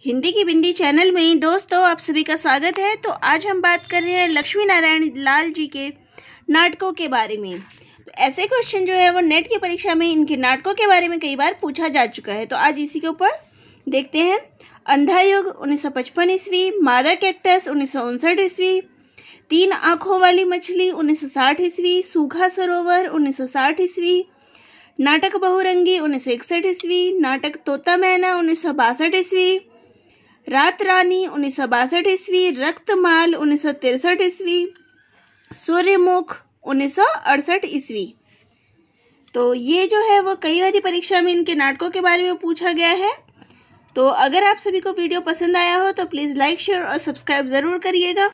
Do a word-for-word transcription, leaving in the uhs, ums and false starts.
हिंदी की बिंदी चैनल में दोस्तों आप सभी का स्वागत है। तो आज हम बात कर रहे हैं लक्ष्मी नारायण लाल जी के नाटकों के बारे में। तो ऐसे क्वेश्चन जो है वो नेट की परीक्षा में इनके नाटकों के बारे में कई बार पूछा जा चुका है। तो आज इसी के ऊपर देखते हैं। अंधा युग उन्नीस सौ पचपन ईस्वी, मादा कैक्टस उन्नीस सौ उनसठ ईस्वी, तीन आंखों वाली मछली उन्नीस सौ साठ ईस्वी, सूखा सरोवर उन्नीस सौ साठ ईस्वी, नाटक बहुरंगी उन्नीस सौ इकसठ ईस्वी, नाटक तोता मैना उन्नीस सौ बासठ ईस्वी, रात रानी उन्नीस सौ बासठ ईस्वी, रक्तमाल उन्नीस सौ तिरसठ ईस्वी, सूर्यमुख उन्नीस सौ अड़सठ ईस्वी। तो ये जो है वो कई बार परीक्षा में इनके नाटकों के बारे में पूछा गया है। तो अगर आप सभी को वीडियो पसंद आया हो तो प्लीज लाइक, शेयर और सब्सक्राइब जरूर करिएगा।